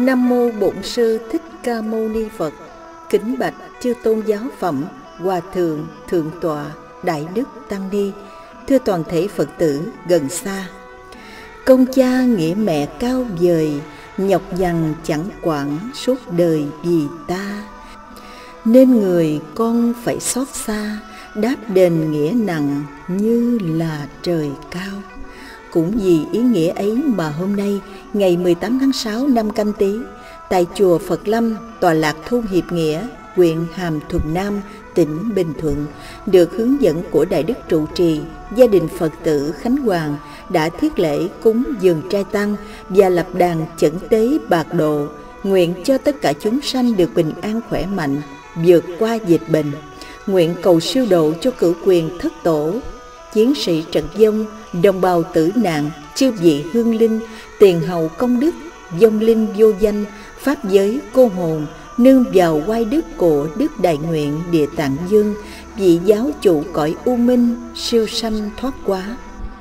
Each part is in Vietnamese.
Nam mô Bổn Sư Thích Ca Mâu Ni Phật. Kính bạch chư tôn giáo phẩm, hòa thượng, thượng tọa, đại đức tăng ni, thưa toàn thể Phật tử gần xa. Công cha nghĩa mẹ cao vời, nhọc nhằn chẳng quản suốt đời vì ta. Nên người con phải xót xa, đáp đền nghĩa nặng như là trời cao. Cũng vì ý nghĩa ấy mà hôm nay, ngày 18 tháng 6 năm Canh Tý, tại chùa Phật Lâm, tọa lạc thôn Hiệp Nghĩa, huyện Hàm Thuận Nam, tỉnh Bình Thuận, được hướng dẫn của Đại Đức trụ trì, gia đình Phật tử Khánh Hoàng đã thiết lễ cúng dường trai tăng và lập đàn chẩn tế bạc độ, nguyện cho tất cả chúng sanh được bình an khỏe mạnh, vượt qua dịch bệnh. Nguyện cầu siêu độ cho cửu quyền thất tổ, chiến sĩ trận vong, đồng bào tử nạn, chư vị hương linh, tiền hậu công đức, vong linh vô danh, pháp giới cô hồn, nương vào oai đức của Đức Đại Nguyện Địa Tạng Dương, vị giáo chủ cõi u minh, siêu sanh thoát quá.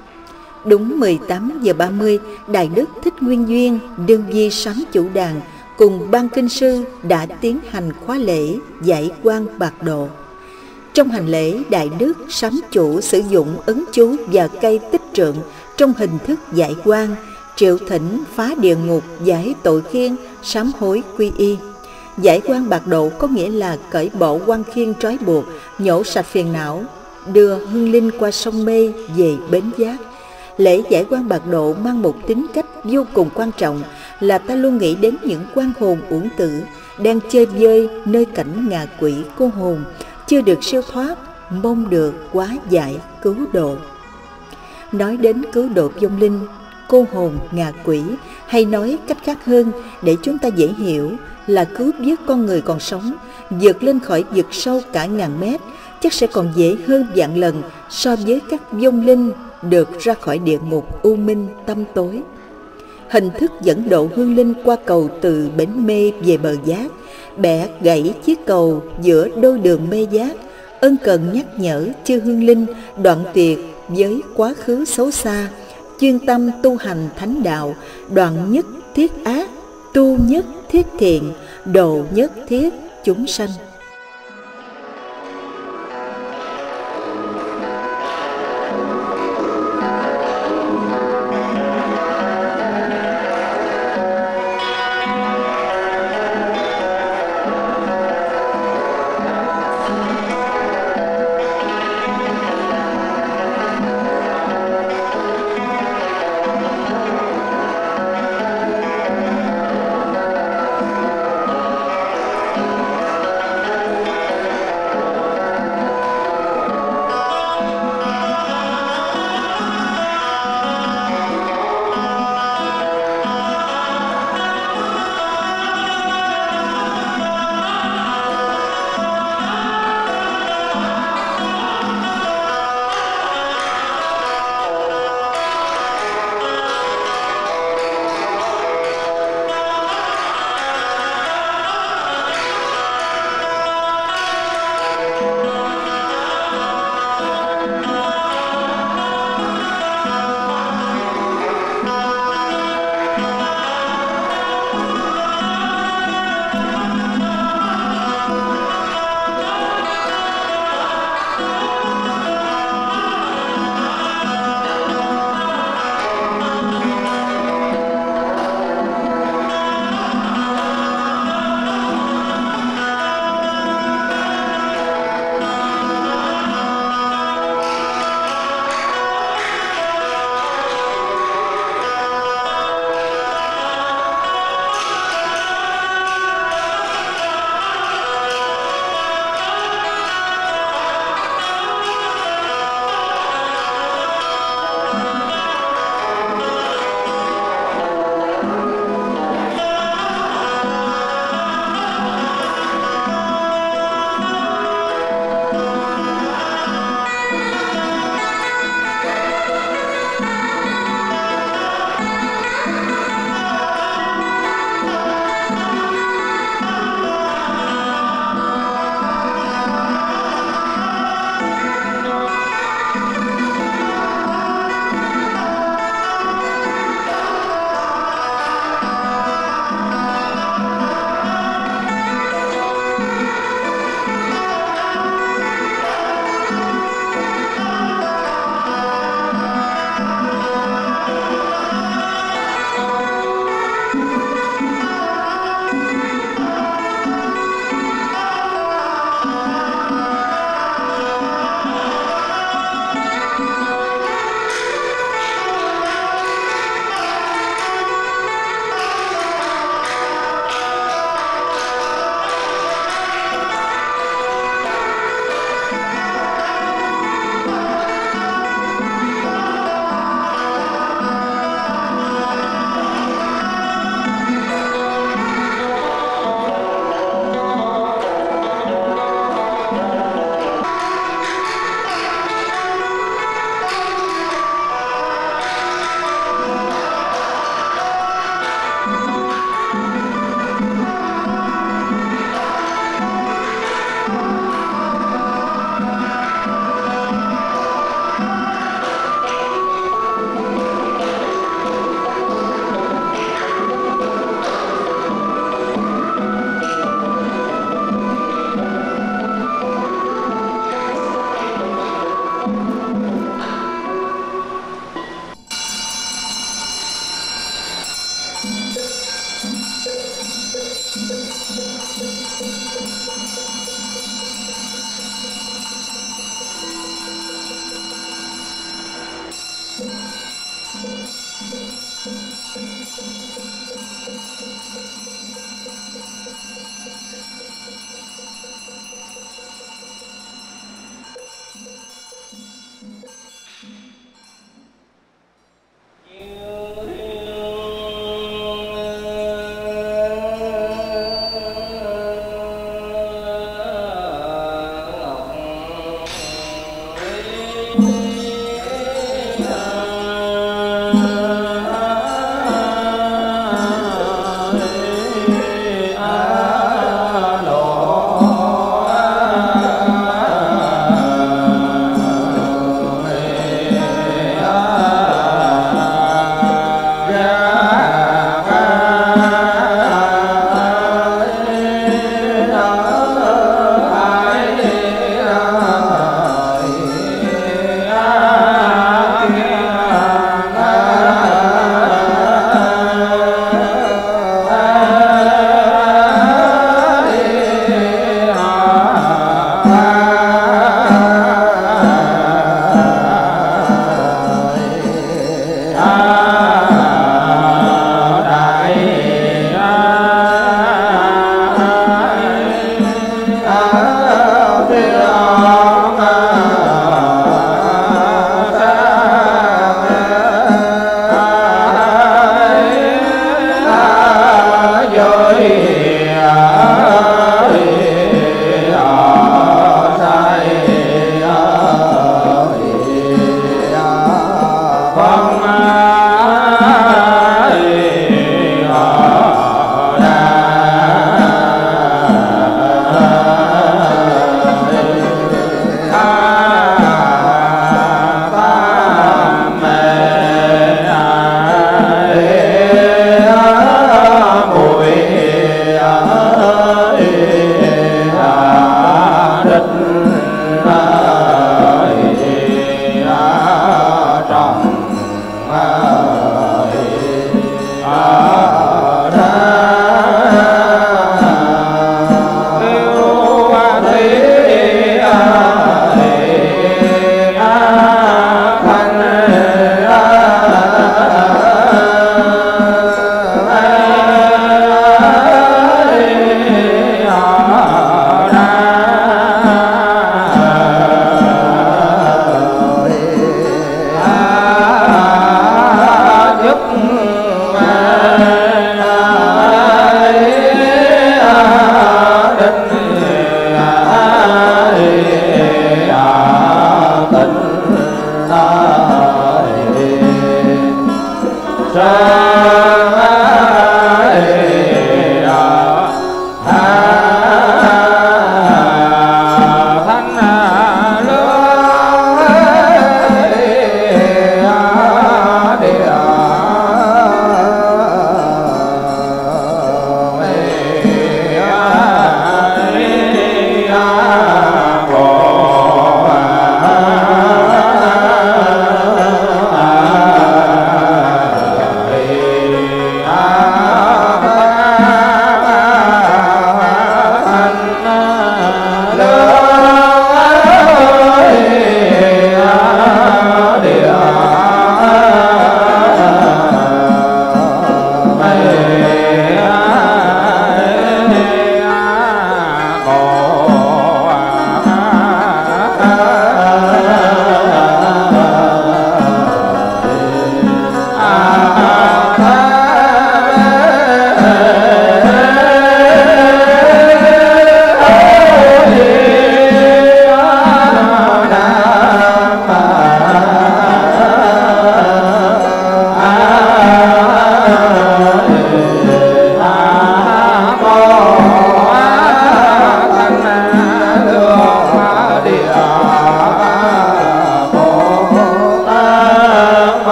Đúng 18 giờ 30, Đại Đức Thích Nguyên Duyên, đương di sám chủ đàn, cùng ban kinh sư đã tiến hành khóa lễ giải quang bạc độ. Trong hành lễ, Đại Đức sám chủ sử dụng ấn chú và cây tích trượng trong hình thức giải quang, triệu thỉnh phá địa ngục, giải tội khiên, sám hối quy y. Giải quang bạc độ có nghĩa là cởi bỏ quan khiên trói buộc, nhổ sạch phiền não, đưa hương linh qua sông mê về bến giác. Lễ giải quang bạc độ mang một tính cách vô cùng quan trọng là ta luôn nghĩ đến những oan hồn uổng tử đang chơi vơi nơi cảnh ngạ quỷ cô hồn, chưa được siêu thoát, mong được hóa giải cứu độ. Nói đến cứu độ vong linh, cô hồn, ngạ quỷ, hay nói cách khác hơn để chúng ta dễ hiểu là cứu vớt con người còn sống, vượt lên khỏi vực sâu cả ngàn mét, chắc sẽ còn dễ hơn vạn lần so với các vong linh được ra khỏi địa ngục u minh tăm tối. Hình thức dẫn độ hương linh qua cầu từ bến mê về bờ giác, bẻ gãy chiếc cầu giữa đôi đường mê giác, ân cần nhắc nhở chư hương linh đoạn tuyệt với quá khứ xấu xa, chuyên tâm tu hành thánh đạo, đoạn nhất thiết ác, tu nhất thiết thiện, độ nhất thiết chúng sanh.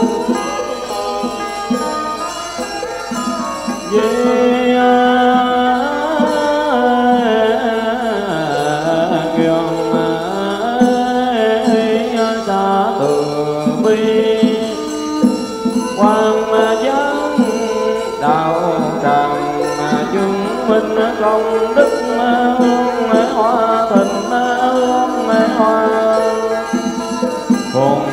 công đức hương hoa thịnh hương hoa cùng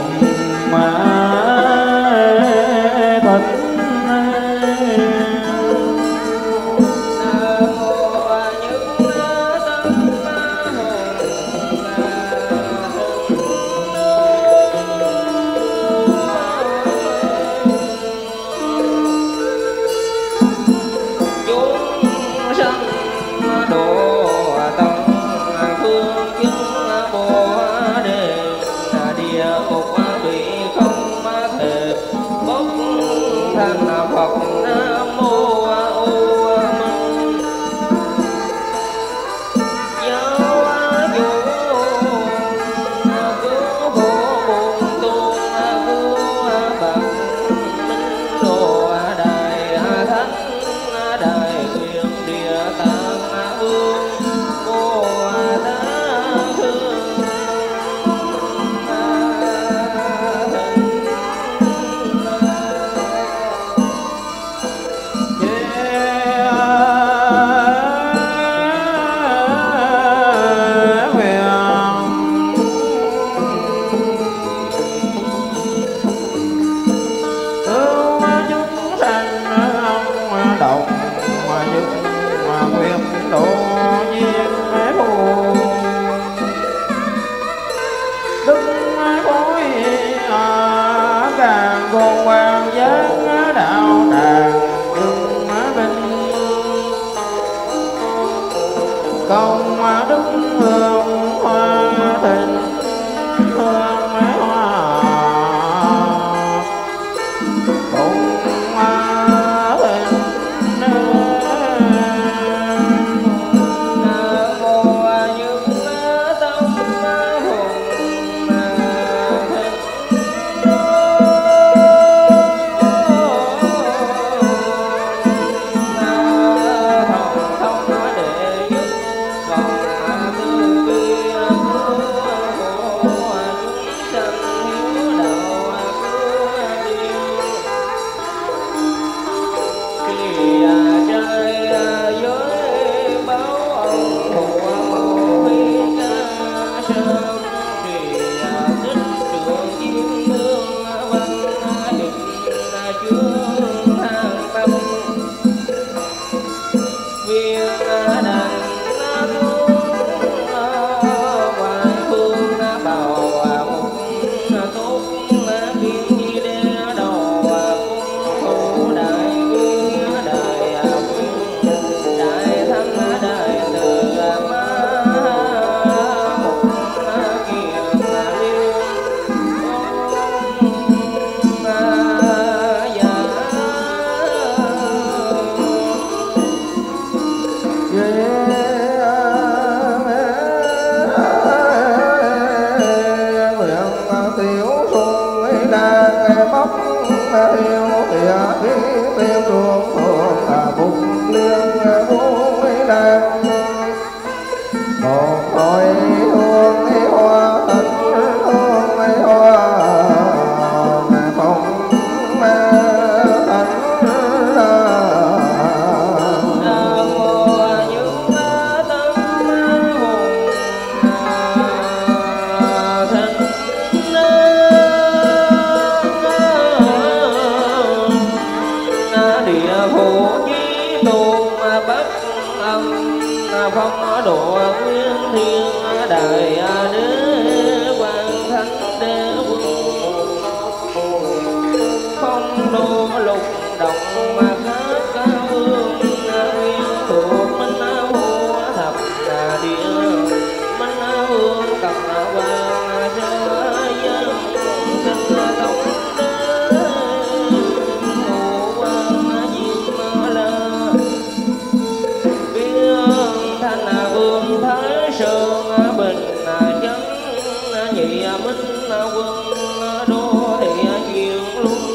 nhị minh quân đô thị chuyện luôn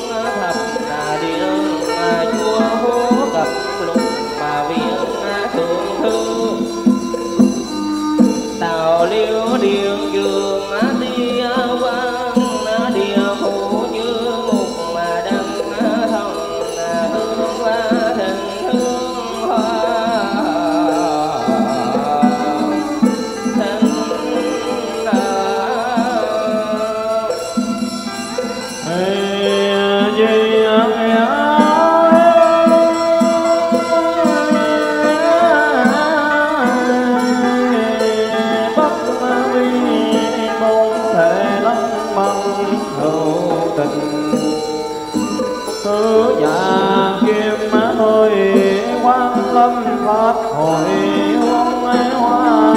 Hứa dạ kim thôi Quan Lâm Pháp hội hương hoa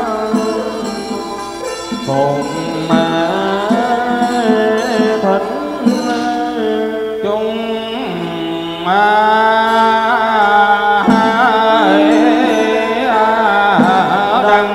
cùng thỉnh chung đăng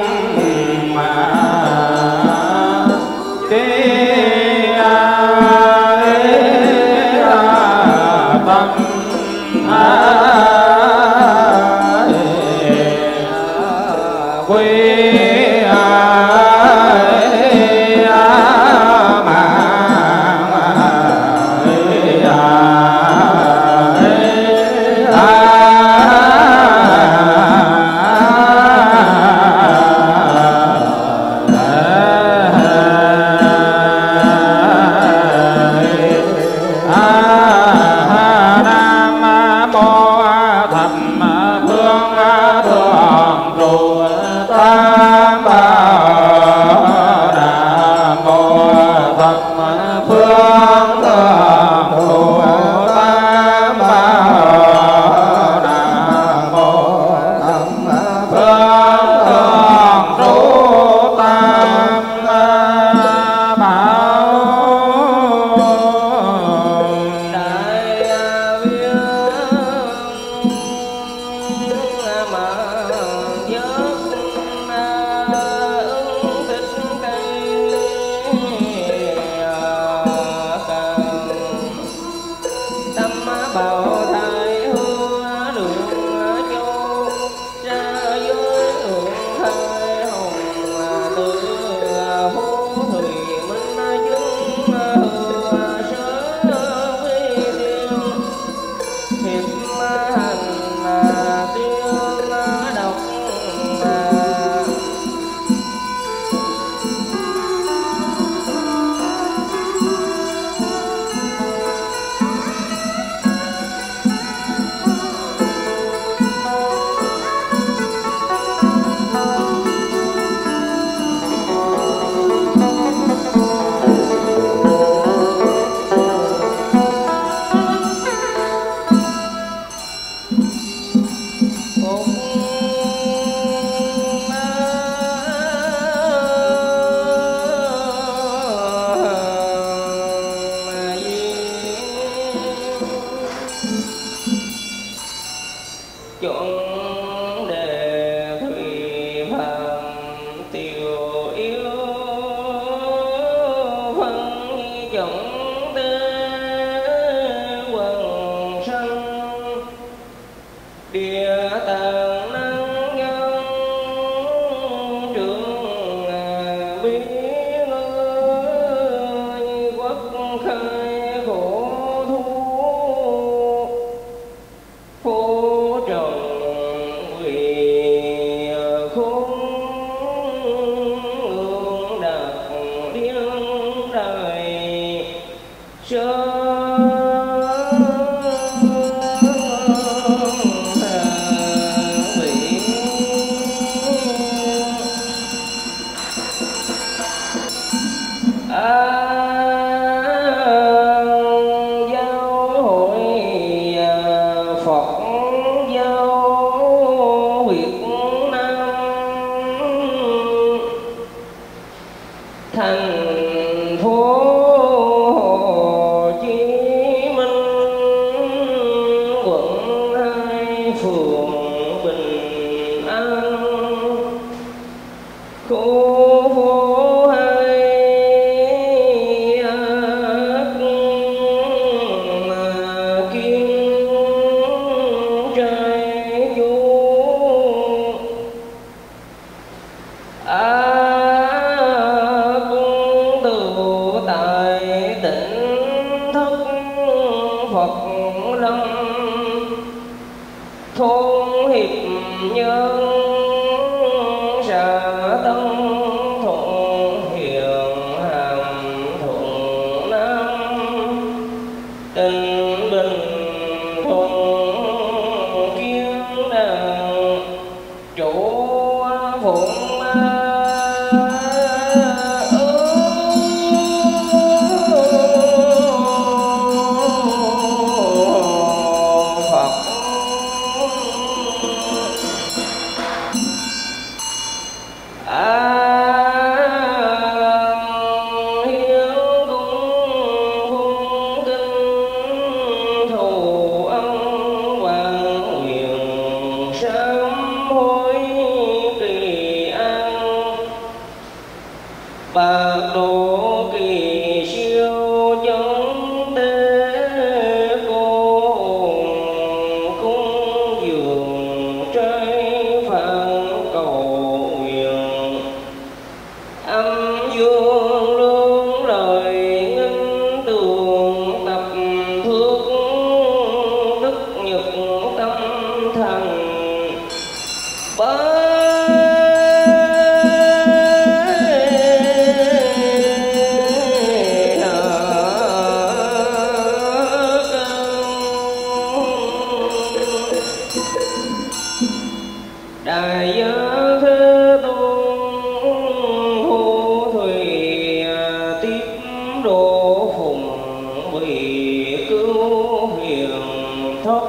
thất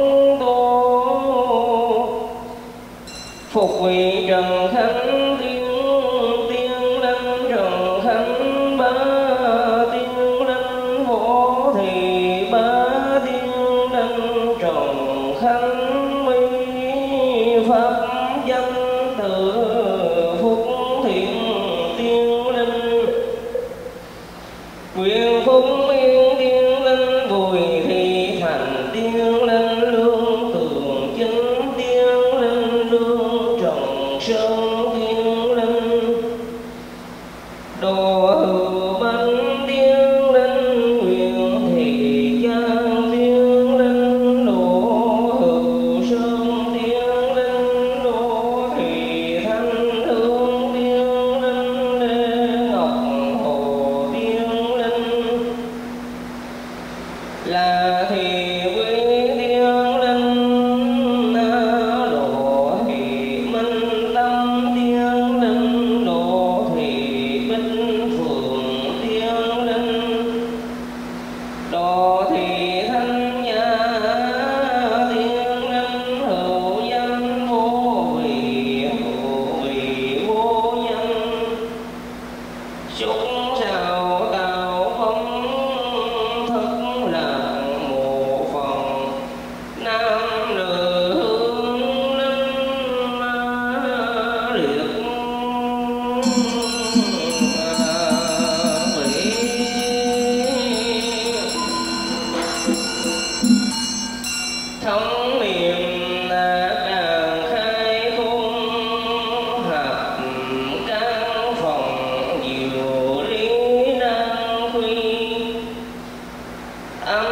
tu phục vị trần khánh tiên tiên linh trần khánh bá tiên linh võ thị bá tiên linh trần khánh mi pháp danh tự phúc thiện tiên linh quyền phúc yên tiên linh bùi thị thành tiên linh lương tường chính tiên linh lương trần sơn tiên linh đồ hữu bánh tiên linh quyền thị giang tiên linh đồ hữu sơn tiên linh đồ thị thanh hương tiên linh lê ngọc hồ tiên linh là thị quý tiên linh lộ thị minh tâm tiên linh lộ thị bích phượng tiên linh lộ thị thanh nhã tiên linh hữu danh vô vị vô danh xúc sao tạo phong thức là một phần nam nữ hương linh liệt thống niệm đàn khai khung hợp căn phòng diệu lý năng quy âm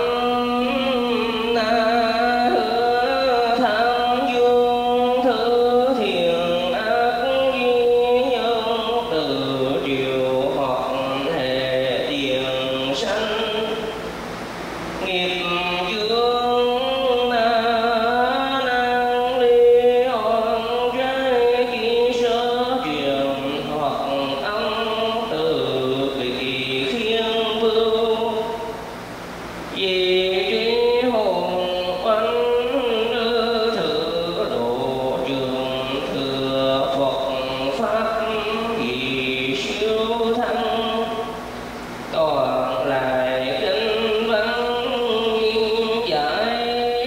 hứa tham dương thứ thiện ác duy nhân từ triều hoặc hệ tiền sanh nghiệp dương năng ly oan trái chi sơ truyền hoặc âm từ vị khiên vưu vì trí hồn oanh thử độ trường thừa Phật pháp vì siêu thăng toàn lại kinh văn giải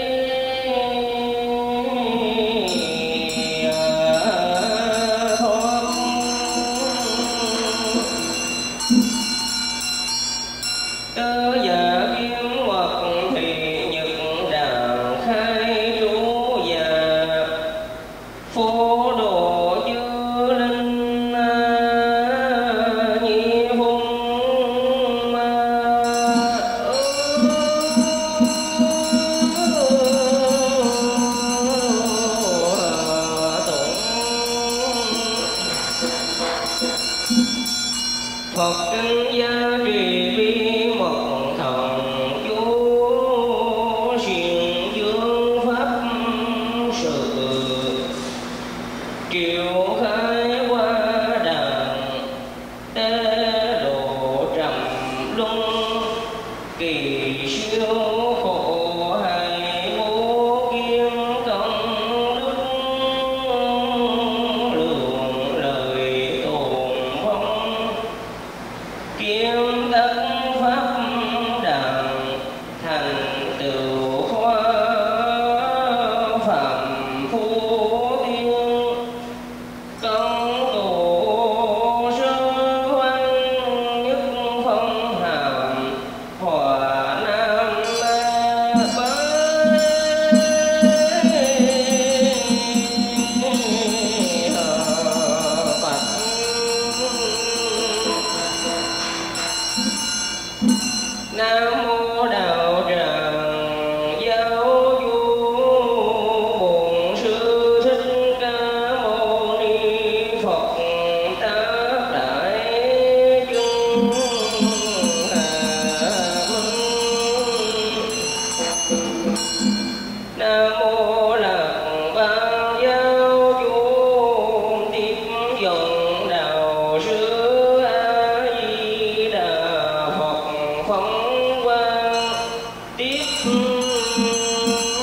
thoát tứ giả kiếm hoặc thị nhật đàn khai trú già phổ độ chư linh nhi hung ma Phật kinh gia trì vi mật thần chú xiển dương pháp sự triệu khai qua đàn tế độ trầm luân kỳ siêu khổ hài vô kiên công đức lượng lời tồn vong kiếm đất pháp đàn thành tựu khoa phạm phu tiên công cụ sơ văn nhất phong hàm hòa nam Nam mô đạo tràng giáo du bổn sư thích ca mâu ni Phật tác đại chúng hà minh. Nam mô lạc ban giáo du tiếp dẫn đạo sư A Di Đà Phật phong quang tiếp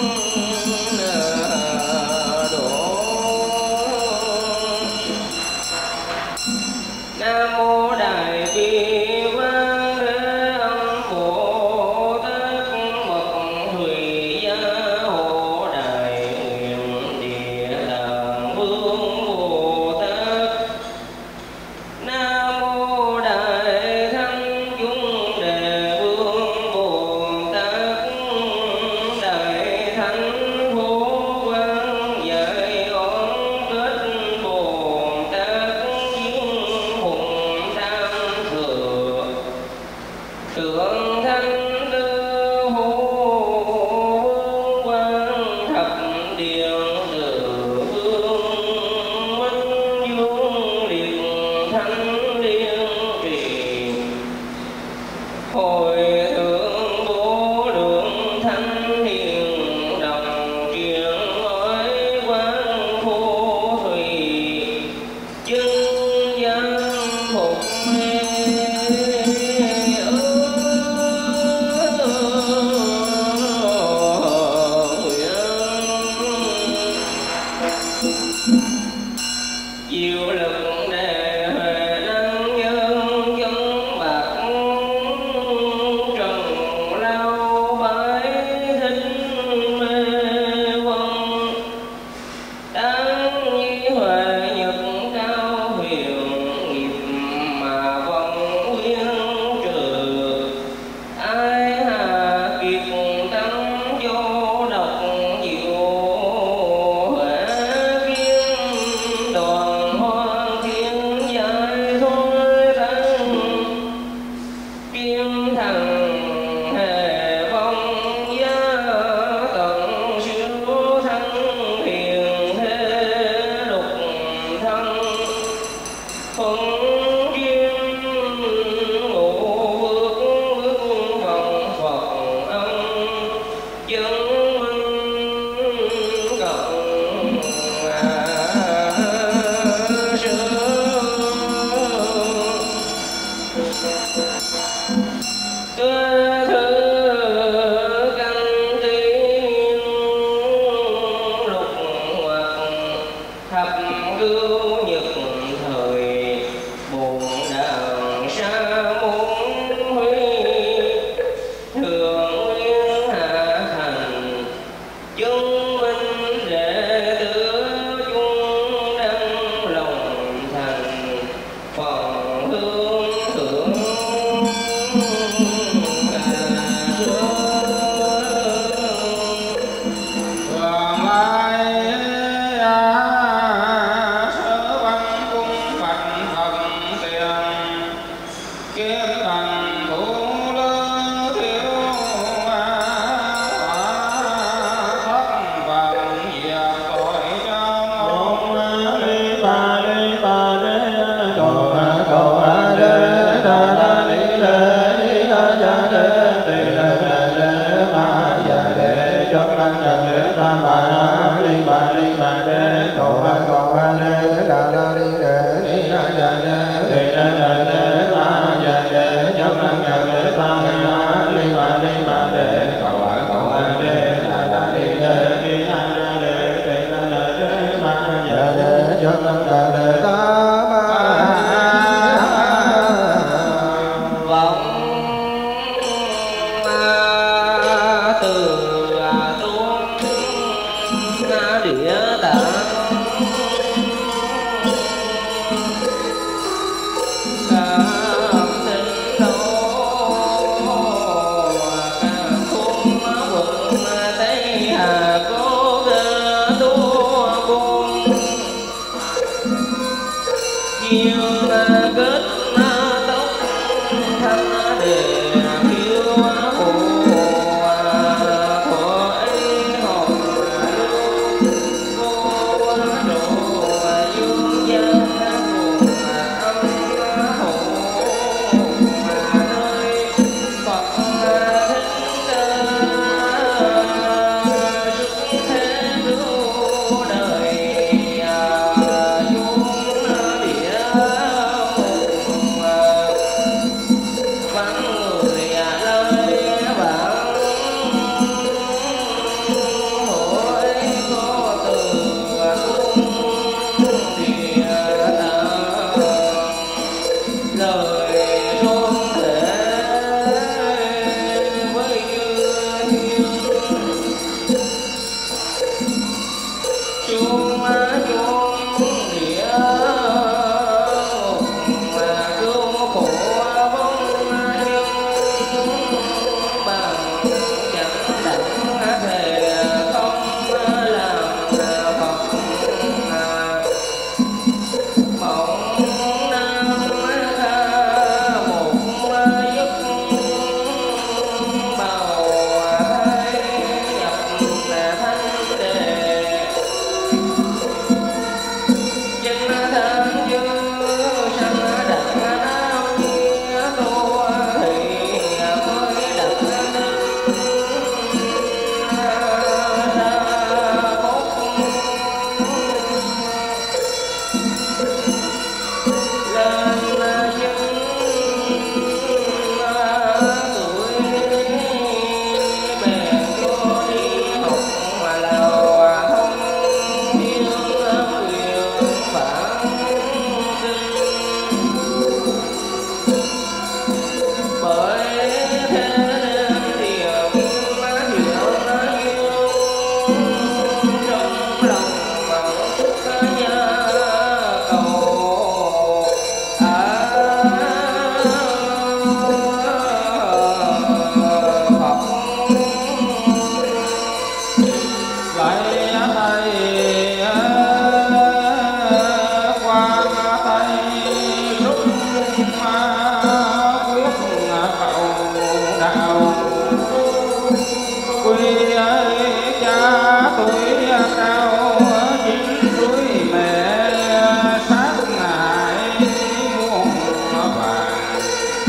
tuổi cao chín suối mẹ sát ngại muôn vàng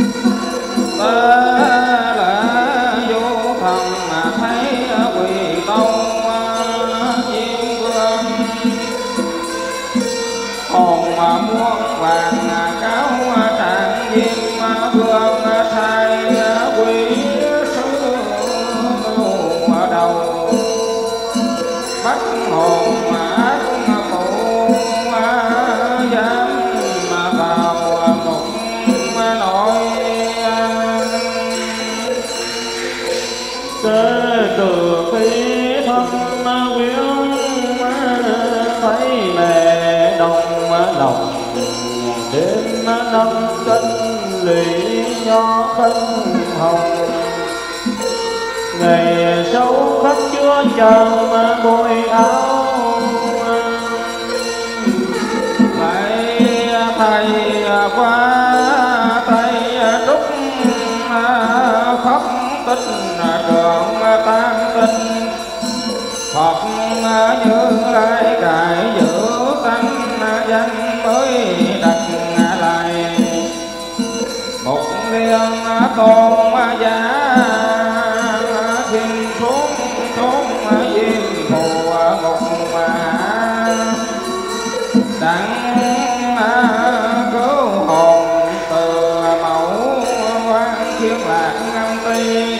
là vô thần thấy quỳ tâu diêm vương hồn muôn vàng cáo trạng diêm vương sai quỷ sứ ở đầu bắt hồn ác phụ dám vào ngục nội từ khi thân quyến thấy mẹ đồng lòng đêm năm canh lụy nho khăn hồng ngày xấu khắc chúa chờ bôi áo lại thầy qua tay trúc khóc tinh trường tan tinh Phật như lai cải giữ tánh danh mới đặt lại một liên tôn giá xin xuống chốn diêm phù ngục đặng cứu hồn từ mẫu quan thiên lạc ngâm ti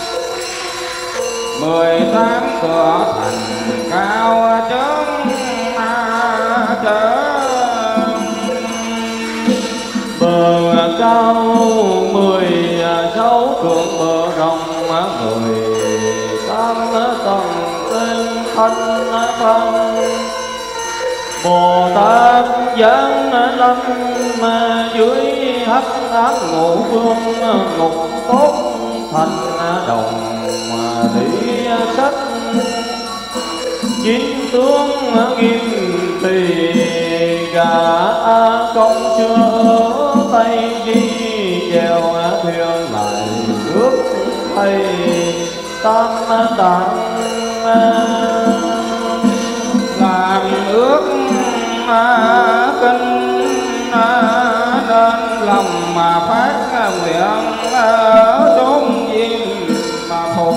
18 cửa thành cao chớm bờ cao 16 trượng bờ rộng 18 tầng tên thanh phân Bồ Tát giáng lâm dưới hắc ám ngũ phương ngục tốt thành đồng lý sách chiến tướng nghiêm tỳ gà công chưa ở tay di chèo thuyền lại nước thầy tam tạng làm ước kinh nên lòng mà phát nguyện ở chốn diêm phù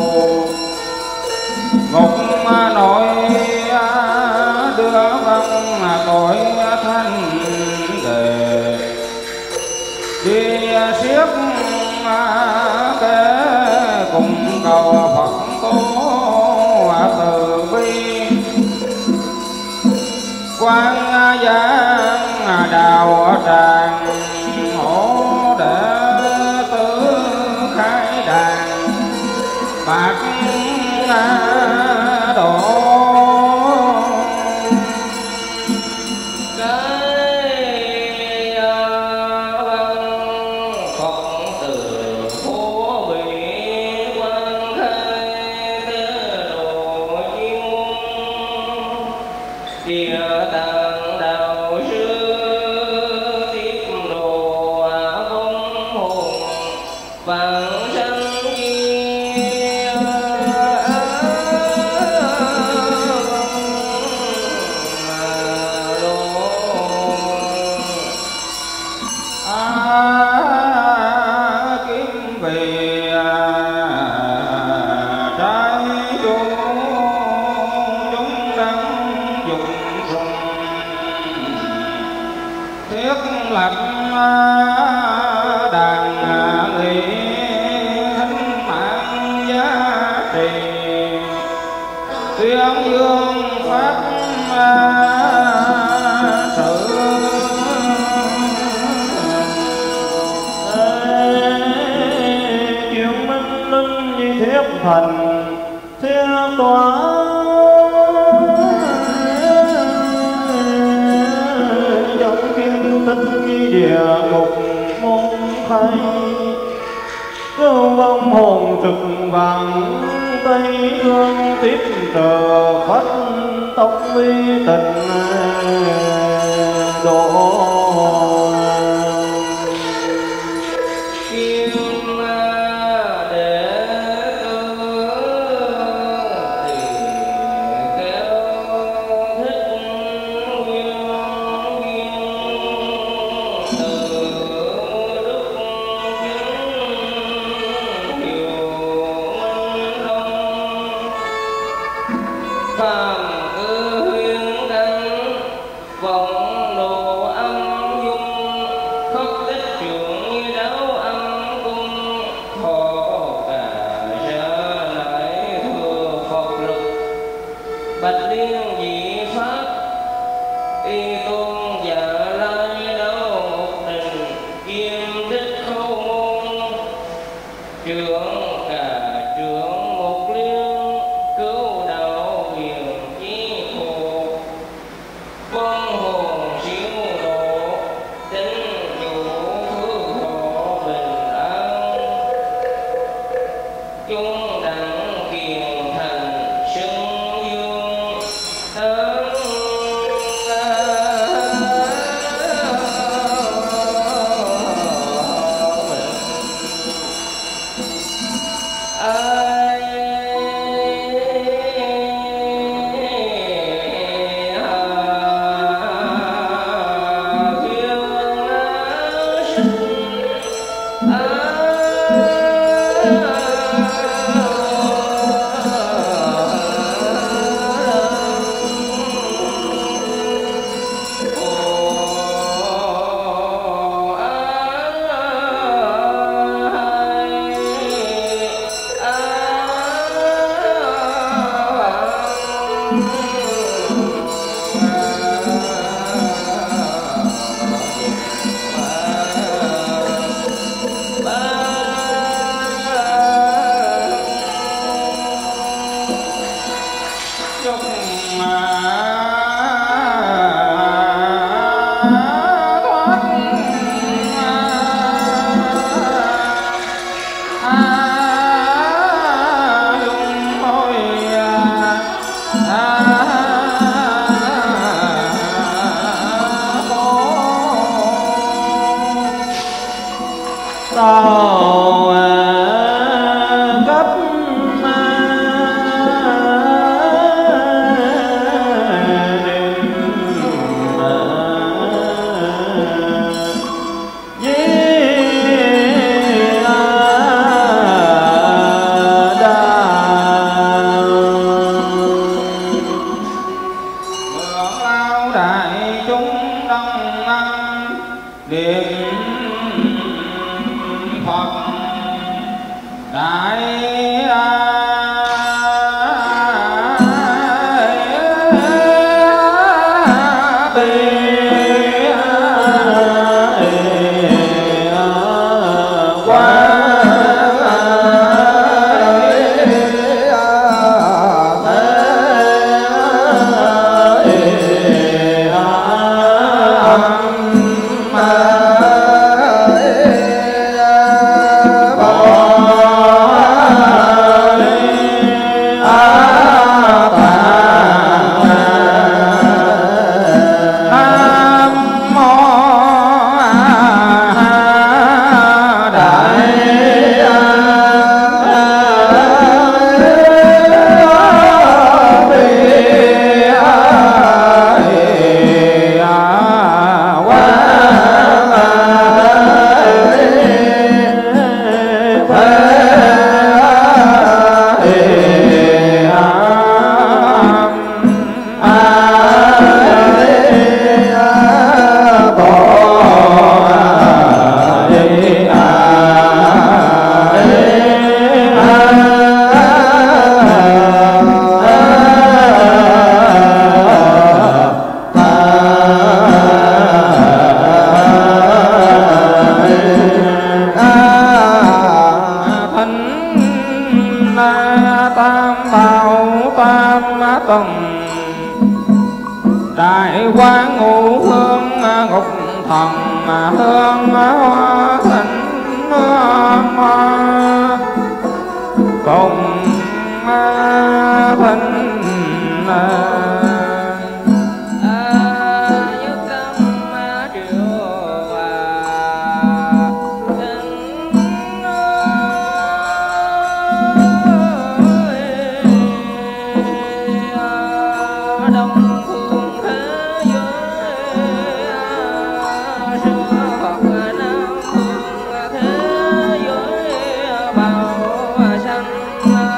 ngục nội đưa vong tội thanh đề chia xiết kế cùng cầu Phật tố từ bi quan giang đào tràng hổ đệ tử khai đàn bạc độ thành thiên tòa trong kim tinh địa ngục môn khai cứu vong hồn thực vàng tây hương tiếp tờ phất tóc vi tình độ phàm ư huyên cánh vọng đồ âm dung khất tích trường như đấu âm cung thọ cả trở lại thừa Phật lực bạch liên dị pháp y tôn giả lai đấu một đình kim tích khâu môn trưởng cả trưởng một liên cứu đạo huyền chí khổ quân hồn siêu độ tính chủ phước thọ bình an chúng đặng kiền thành xưng dương tấn đại quán ngũ hương ngục thần hương hoa thịnh cùng thịnh bao sanh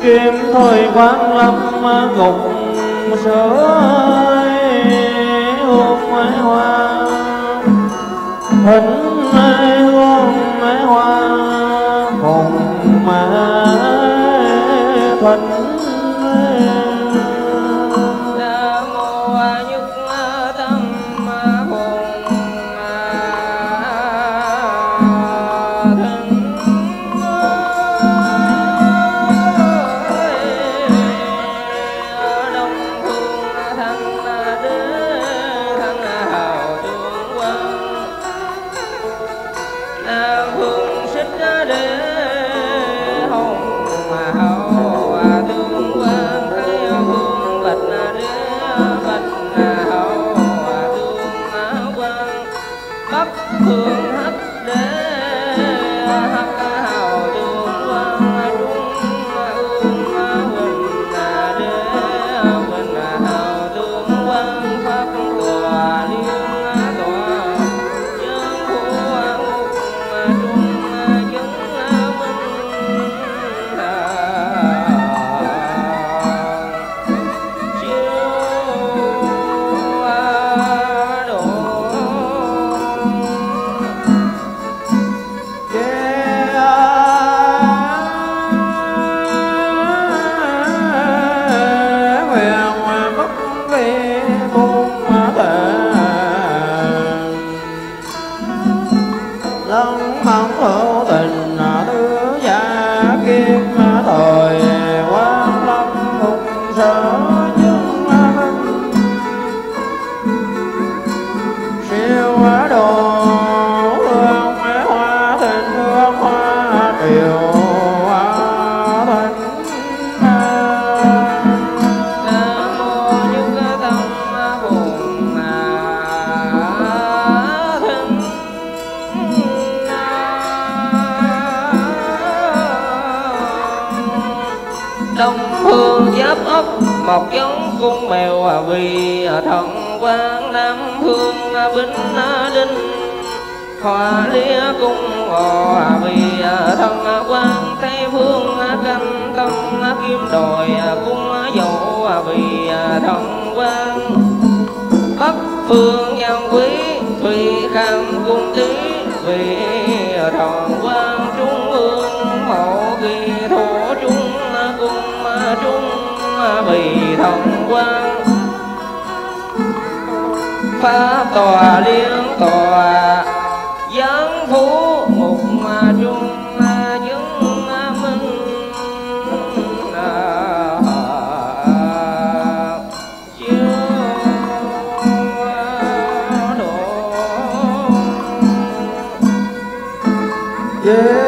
kim thôi quán lâm ngục sửa hương hoa thỉnh hương hoa cùng thỉnh một giống cung mèo vì thần quan Nam Phương bính đinh hoa lia cung ngọ vì thần quan Tây Phương canh tâm kim đồi cung dậu vì thần quan Bắc Phương Giang Quý Thùy Kham cung Tý vì thần quan Trung ương mộ kỳ thổ trung cung trung vì thần quan phá tòa liên tòa giáng phú ngục trung chứng minh chiếu độ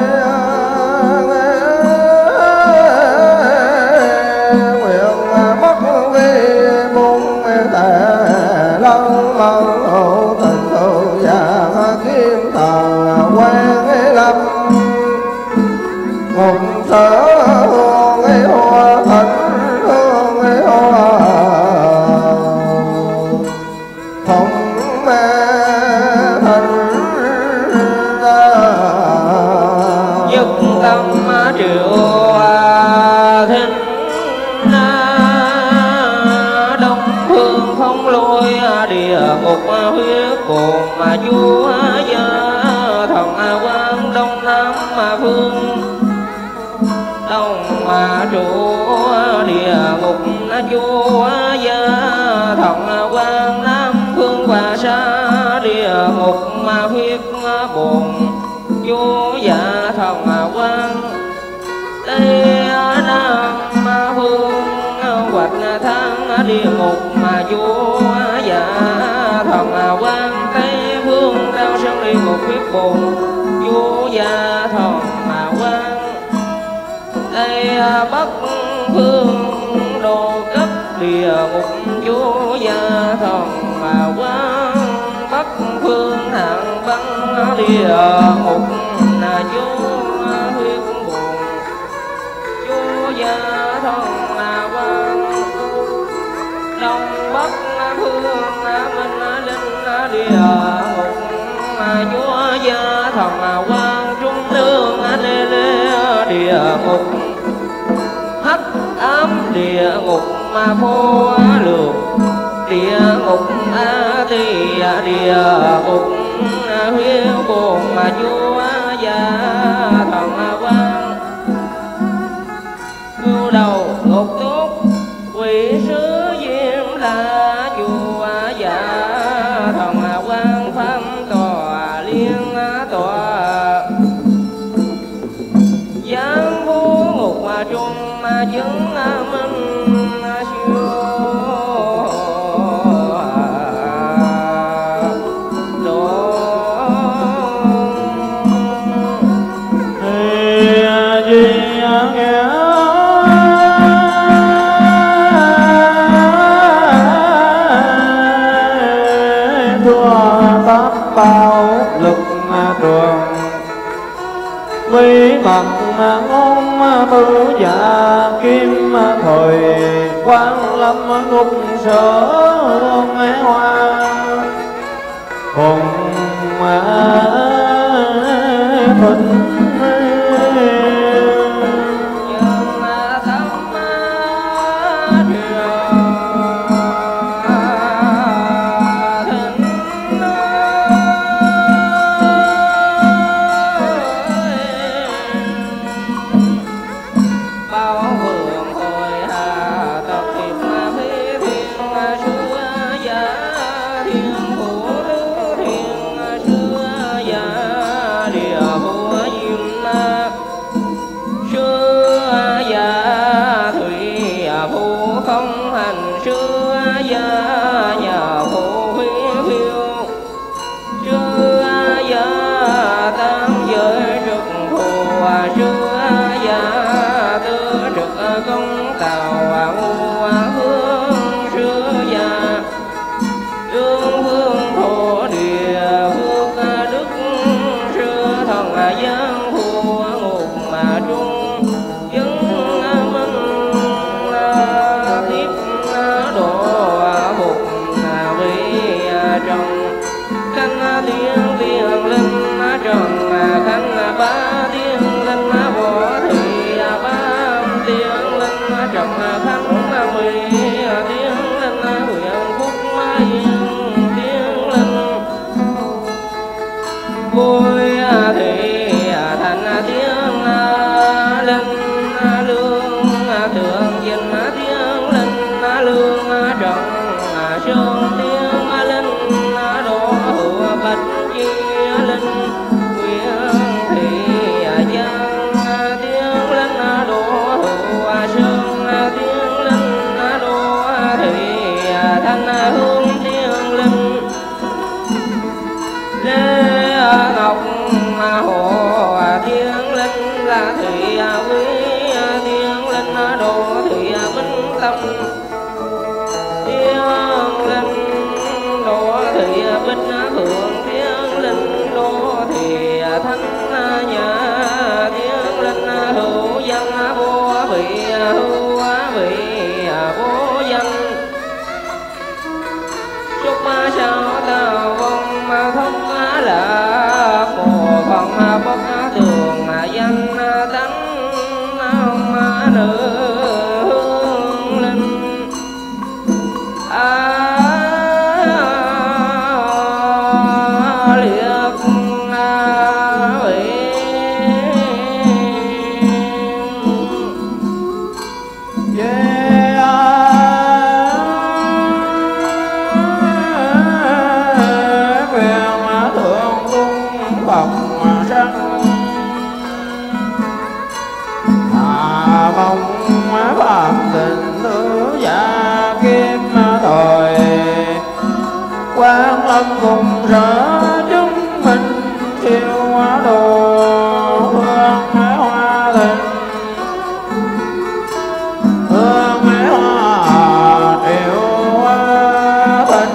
mà chúa gia thần quan Đông Nam Phương Đông trụ địa ngục chúa gia thần quan Nam Phương Hòa Sa địa ngục huyết bồn chúa gia thần quan Tây Nam Phương Hoạch Thang địa ngục mà chúa gia thần quan Tây Phương Đao Sơn địa ngục huyết bồn chúa gia thần quan Tây Bắc Phương Đồ Cấp địa ngục chúa gia thần quan Bắc Phương Hạng Băng địa ngục là chúa huyết bồn chúa gia thần quan Đông Bắc Phương Minh Linh địa ngục mà chúa gia thần quan Trung Lương Lê Lê địa ngục địa ngục mà vô lượng, địa ngục a tỳ, địa ngục huyết bồn mà chúa gia thần quan, cưu đầu ngục tốt quỷ sứ diêm la chúa gia thần quan, pháp tòa liên tòa giáng vô ngục mà trung mà chứng minh siêu bao lực trường bí mật ngôn mưu dạ kim thời quan lâm ngục sở nghe hoa cùng phình cùng sở chứng minh siêu đồ hương hoa tình hương hoa triệu tình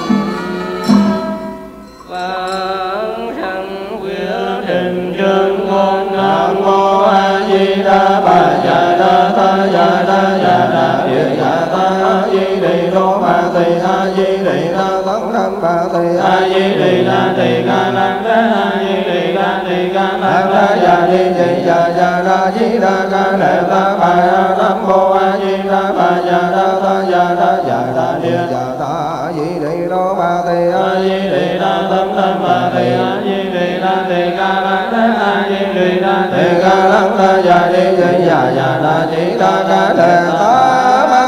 vạn sanh quyết trình chương ngôn nam mô a di đà bà già đa ta già đa việt già ta di đề đô bà tỳ a di đề đa tấn thân bà tỳ a di đề đa tỳ ca năng đa a di đề đa tỳ ca năng đa già di già già đa di đa ca lệ ta bà nam mô a di đi di già già đa chỉ đa ca đề ta ma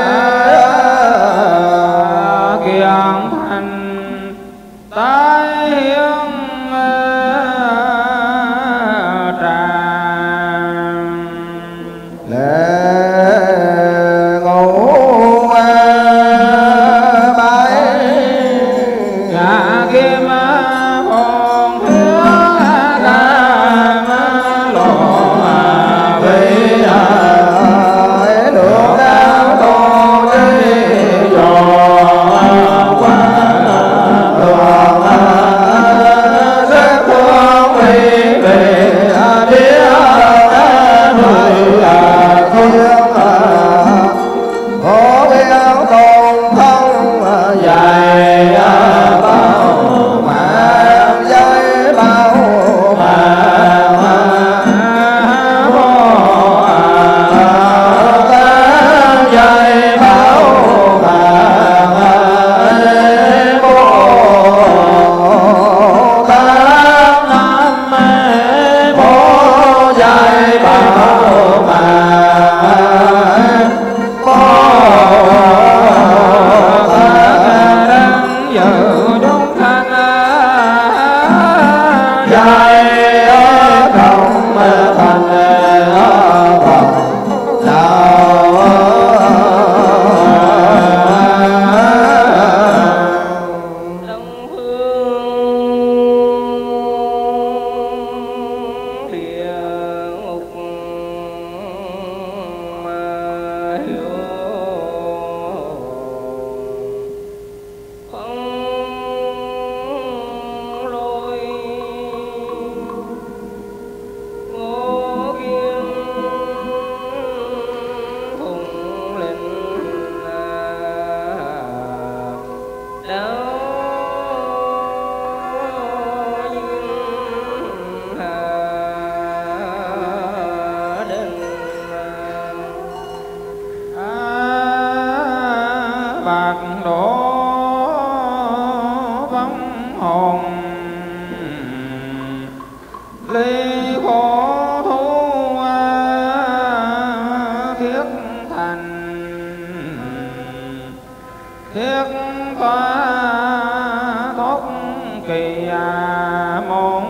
kiền thành tái hiến tràng lễ ngũ bái ngã kim phong hiếu đàm lộ vi được đau tô đi trò quá đoàn rất thương vì về biết người thiên có biết tôn thông dài bao mạng dây bao mạng dây bao mạng bồ tát nam mô dây bao mạng bồ tát dự chúng thanh dây không thành Phật đông phương địa ngục mà hiểu không lối ngô kim phùng linh đáo duyên hà đình bạc đổ vắng hồn ly khổ thu thiết thành thiết toa thoát kỳ môn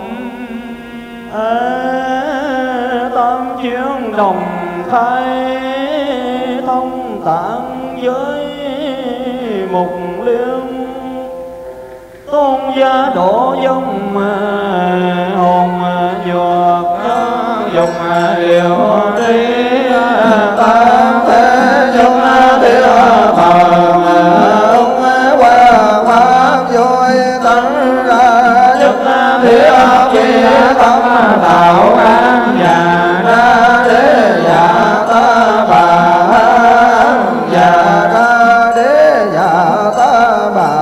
tam chuyên đồng khai thông tạng với mục liên tôn gia độ dông hồn dược dùng điều đi tam thế dung tiêu phàm ông qua pháp vui tấn ra nhất thiết chi tâm đạo an nhà ra đế dạ ta bà dạ ra đế dạ ta bà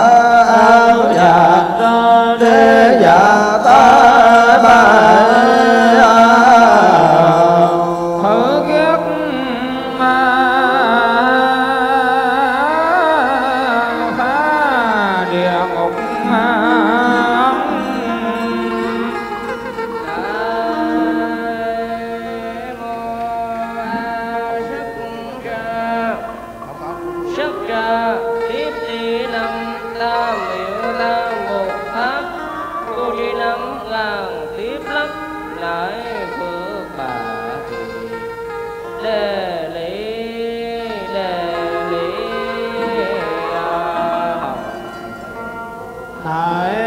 dạ ra đế dạ ta bà thử kiếp phá địa ngục sức ra tiếp đi năm tam miệu tam một tháp cô đi năm ngàn tiếp lấp lại phước bà thì đề lý học hãy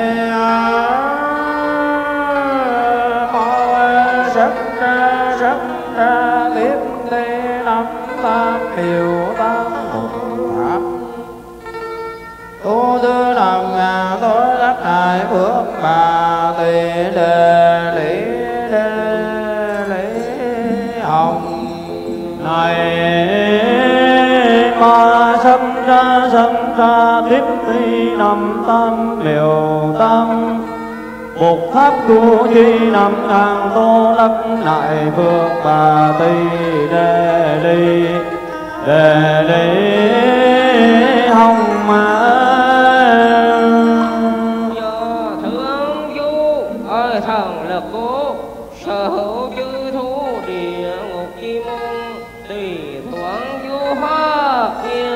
mau rất ra tiếp đi năm tam miệu tam một tháp tu tư làm ngàn tối đắc đại phước bà tỳ đề lý hồng này ma sanh ra tiếp đi năm tam miệu tam một tháp tu chi năm ngàn tô đắc đại phước bà tỳ đề lý hồng mà do thương du ơi thần lực cố sở hữu chư thú địa tùy thoáng du hóa yên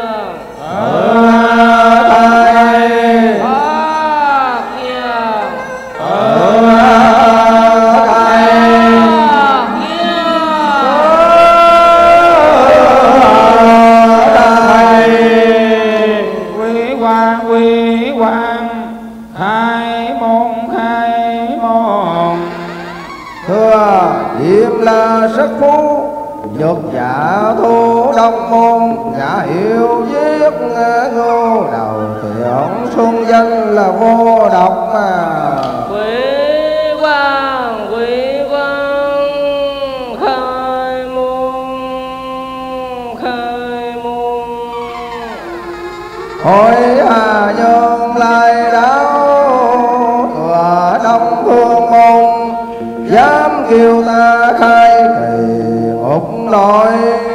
sắc phú nhược giả thu đông môn giả hiệu giết ngô đầu thiện xuân danh là vô độc mà quý quang khai môn hỏi hà nhân lai đáo thừa đông phương môn dám kêu ta khai kỳ ngục nội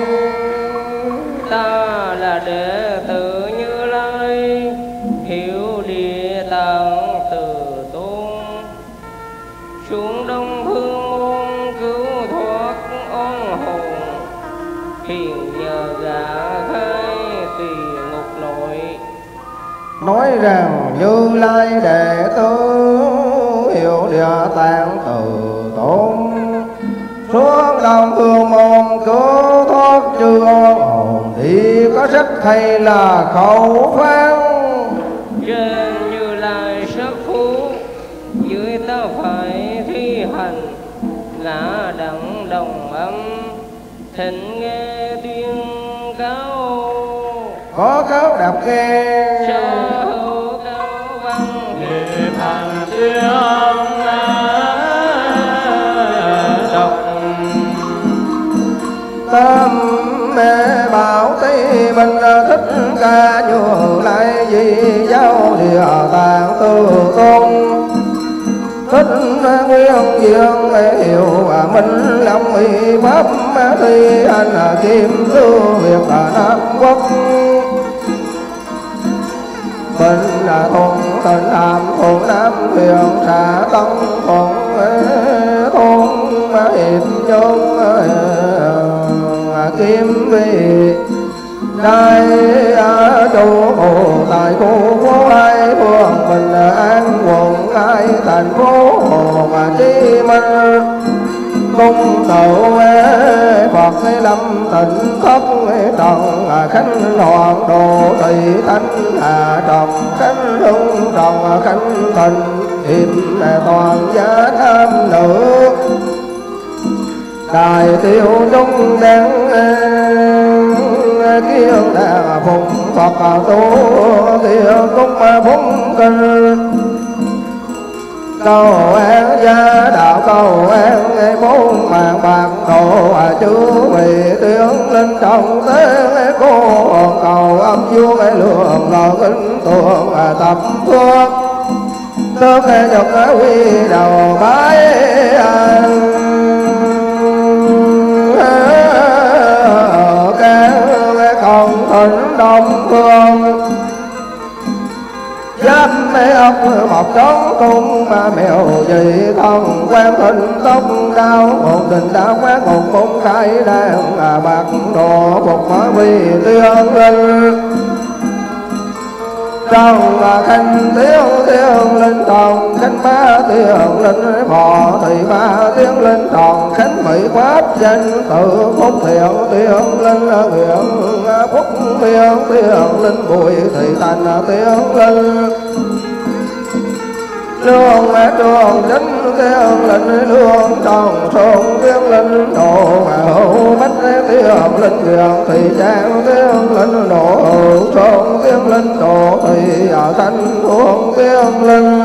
ta là đệ tử Như Lai hiểu địa tạng từ tôn xuống đông phương môn cứu thoát oan hồn hiện nhờ gã khai tùy ngục nội nói rằng Như Lai đệ tử hiểu địa tạng từ tôn xuống đông phương môn cứu thoát chư oan hồn thì có sách hay là khẩu phán trên Như Lai sắc phú dưới ta phải thi hành gã đặng đồng âm thịnh nghe tuyên cáo có cáo đọc nghe sở hữu cáo văn nghiệp hành tuyên tâm mê bảo tây bình thích ca Như Lai di giáo địa tạng từ tôn thích nguyên dương hiệu minh long y pháp thi hành kim thư việc Nam Quốc bình thuận tịnh hàm thuận Nam huyền xã tân thuận thôn hiệp nhân kim vị đại trụ hộ tại khu phố hai phường Bình An quận hai thành phố Hồ Chí Minh cung tự Phật lâm tịnh thất trần khánh loạn đồ thị thánh hà trần khánh hưng trần khánh tình hiệp toàn giá tham nữ đại tiêu trung đen kiên đà phụng Phật tu tiêu cung phụng kinh cầu an gia đạo cầu an bốn mạng bạc độ chư vị tiếng linh trọng tế cô cầu âm dương lượng lò kính tuồng tập thuốc tước nhật quy đầu bái còn thịnh đông phương dám mê ốc một trống cung mà mèo dị thân quan thịnh tóc đau một tình đã quát một môn khai đang bạc đồ phục vì tiên linh trong khanh tiếng linh tròn khánh ba tiếng linh phò thì ba tiếng linh tròn khánh mỹ quát danh tự phúc thiện tiếng linh nguyện phúc miên tiếng linh bùi thì thành tiếng linh lương trường chính tiếng linh lương tròn sông tiếng linh độ hữu bách tiếng linh nguyện thì trang tiếng linh độ hữu sông tiếng linh độ thì thanh huống tiếng linh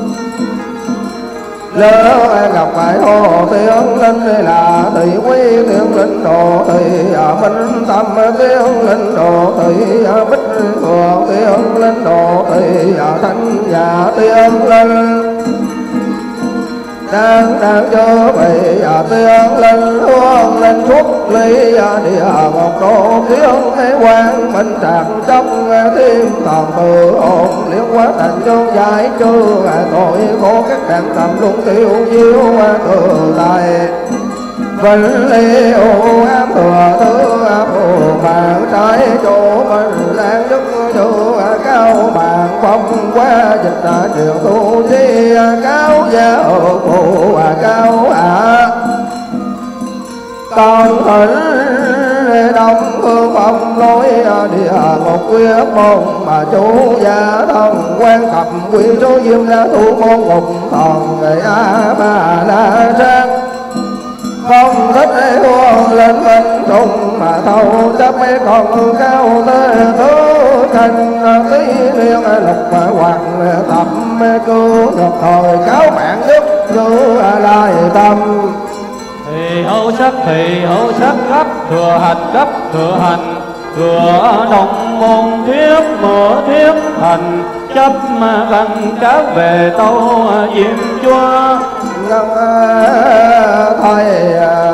lỡ gặp phải hồ tiếng linh là thị quý tiếng linh độ thì minh tâm tiếng linh độ thì bích phượng tiếng linh độ thì thanh nhà tiếng linh đang cho vậy tiếng linh hương lên thuốc ly địa một độ tiếng quang minh trạng trong thêm toàn tự ổn liên quá thành cho giải trừ tội khổ các đàn tầm luôn tiêu diêu từ tài vinh liêu ám thừa thứ dịch truyền tu di cáo gia phụ cao hạ con hình đông hương phong lối địa ngục quyết môn mà chú gia thông quan cập quy số diêm la thủ môn ngục toàn người a ma la sang không thích huông lên bên trùng mà thâu chấp mấy con cao tới thứ thành tí liên lục hoàng tập cứu được thời cáo mạng đức cứu lại tâm thì hậu sắc gấp thừa hành thừa đồng môn thuyết mở thuyết thành chấp văn các về tâu diêm chúa thầy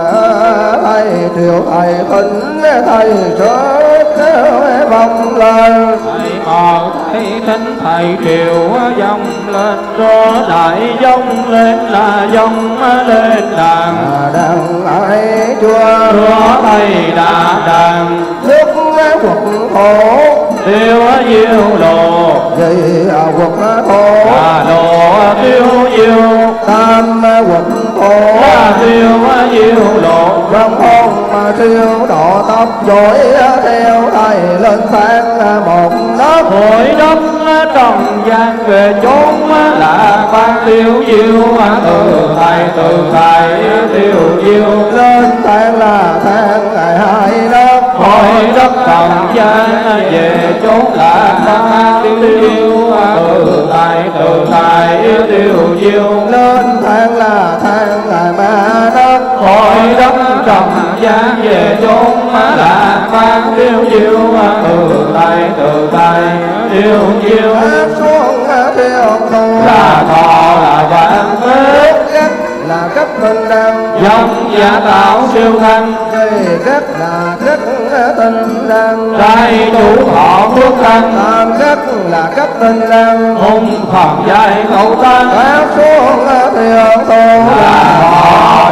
triệu thầy thính thầy sớt vòng lên thầy mò thầy thính thầy triệu dòng lên cho đại dòng lên là dòng lên đàn ấy chúa thầy đã đàn nước quật thổ tiêu diêu đồ vì quật thổ đồ tiêu diêu tam quật thổ tiêu diêu lộ trong hôn mà siêu độ tóc dối theo thầy lên thang một đất hội đất trồng gian về chốn là ban tiêu diêu từ thầy tiêu diêu lên thang là thang ngày hai đất hội đất trồng gian về chốn là ban tiêu diêu từ thầy tiêu diêu lên thang là thang ngày ba đất hội đất trồng gian về chốn là ban tiêu diêu từ thầy tiêu diêu xuống theo tu là thọ là vạn phước là cấp bình đẳng dòng giả tạo siêu thanh dây rất là rất tinh đăng trai chủ thọ phước thanh tam rất là cấp tinh đăng hùng thần dài khẩu tăng các xuống theo tu là thọ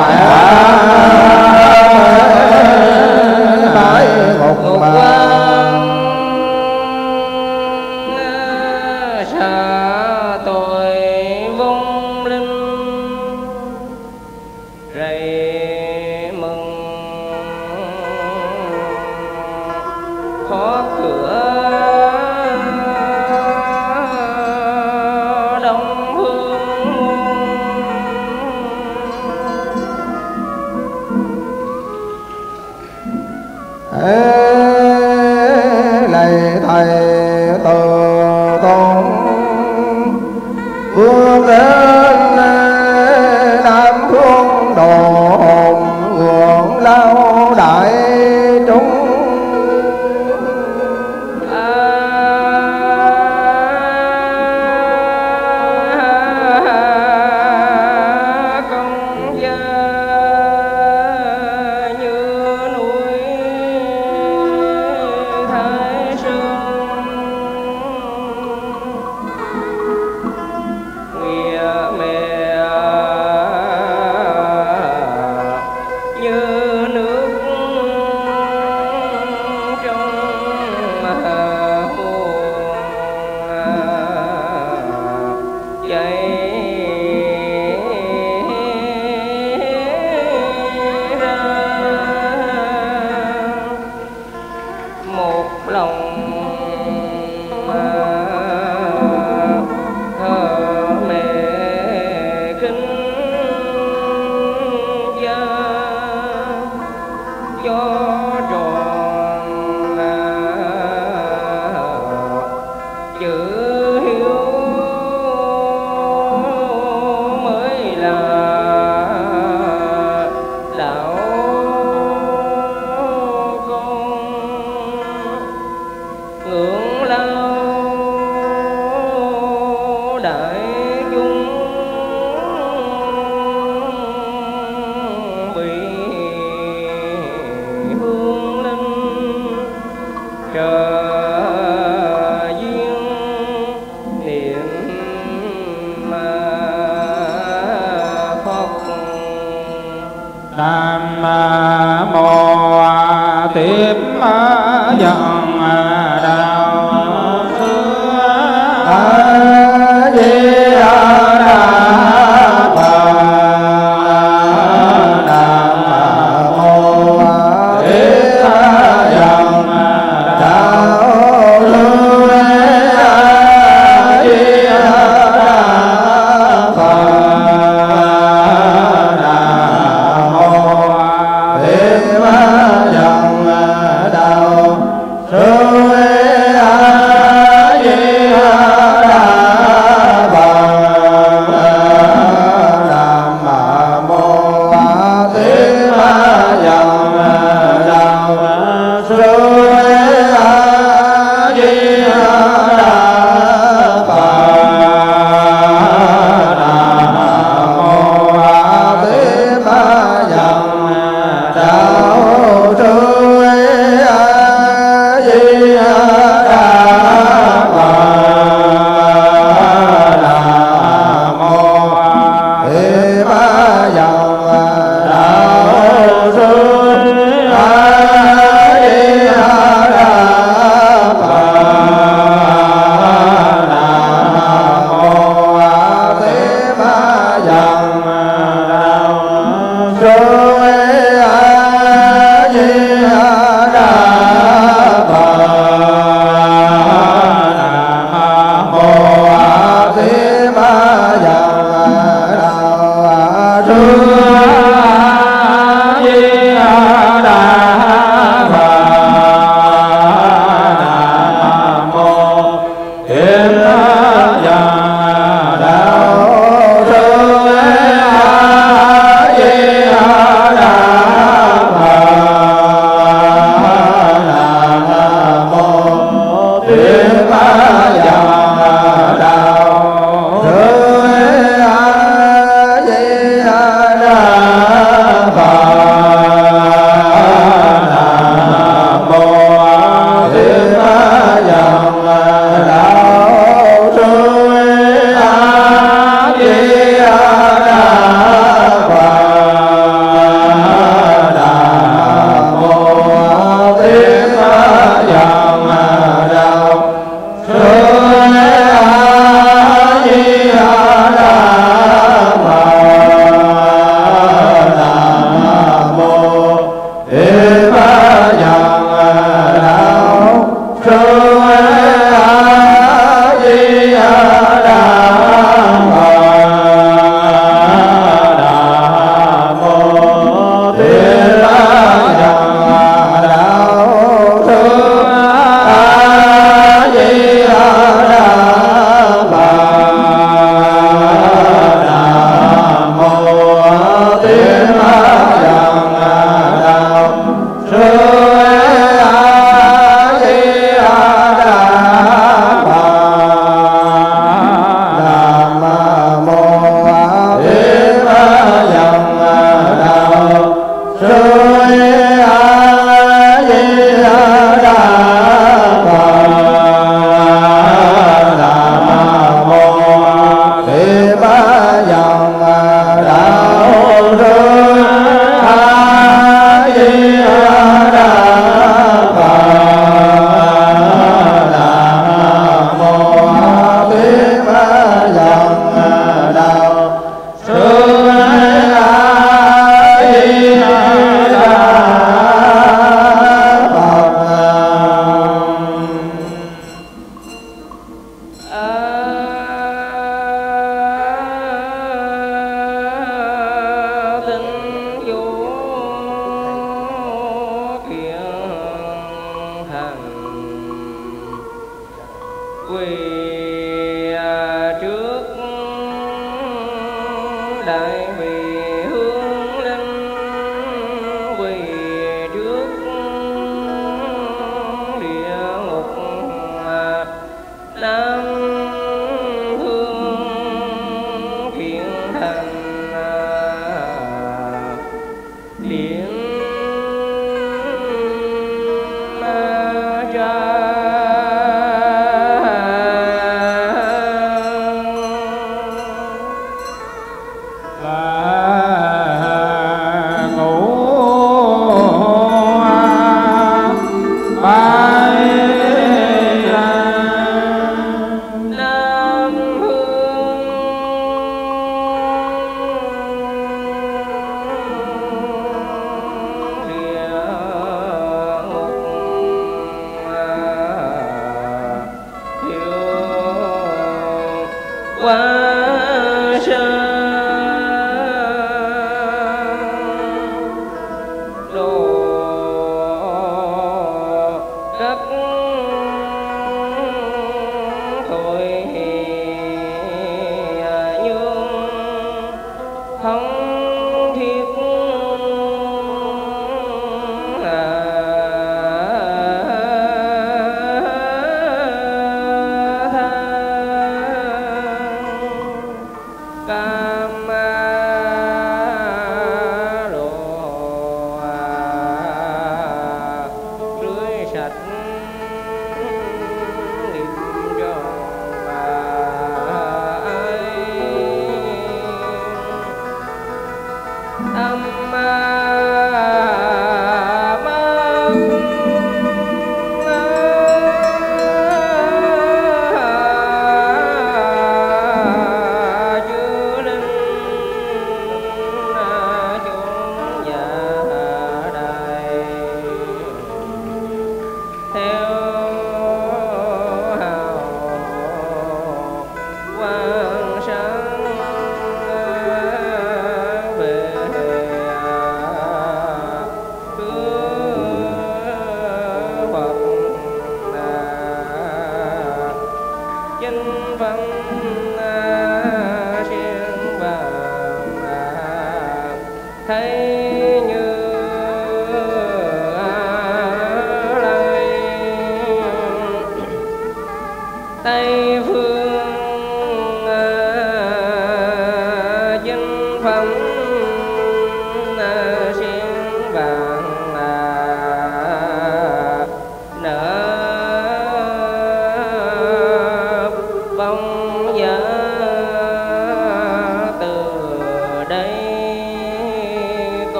tại ngục mà xa tội vong linh rầy mừng khó cửa đông hương lạy thầy từ tôn bước đến nam phương đồ hồn ngưỡng lao đại chúng công gia như núi Thái Sơn nghĩa mẹ như nước trong hồ chảy ra một lòng thờ mẹ kính gia cho tròn chữ hiếu mới là đạo con ngưỡng lao đại chúng bị hương linh chờ duyên niệm Phật nam mô tiếp dần đạo xưa quỳ trước đại vị hương linh, quỳ trước địa ngục Nam Hương Thiện Thành Điện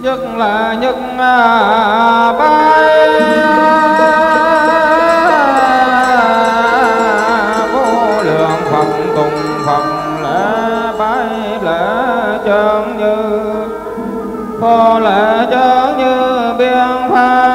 nhất là nhất bái vô lượng Phật tùng Phật lễ bái lễ chân như phô lễ chân như biên pháp